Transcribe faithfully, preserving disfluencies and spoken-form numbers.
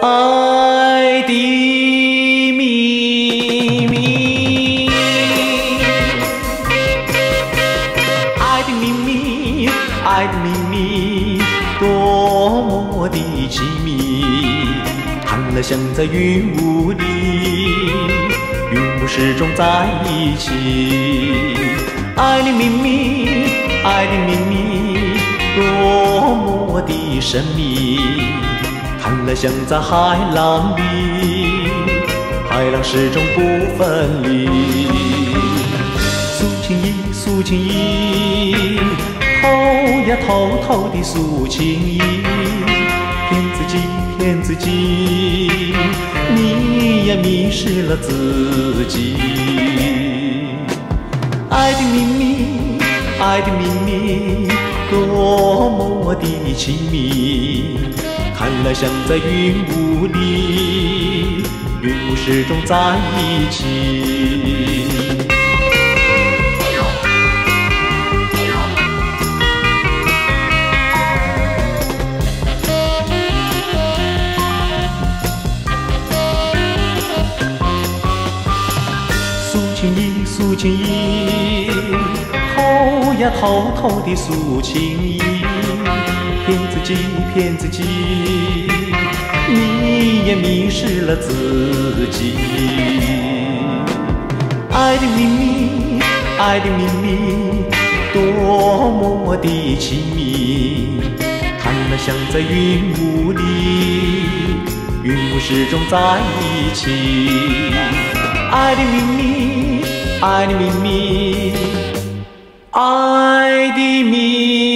爱的秘密，爱的秘密，爱的秘密，多么的奇密，看了像在云雾里，云雾始终在一起。爱的秘密，爱的秘密，多么的神秘，看了像在海浪里，海浪始终不分离。诉情意，诉情意，偷呀偷偷的诉情意，骗自己，骗自己，迷呀迷失了自己。爱的秘密，爱的秘密，多么的亲密，看了像在云雾里，云雾始终在一起。诉情意，诉情意，偷呀偷偷的诉情意，骗自己，骗自己，你也迷失了自己。爱的秘密，爱的秘密，多么的亲密，看了像在云雾里，云雾始终在一起。爱的秘密，爱的秘密，爱的秘密。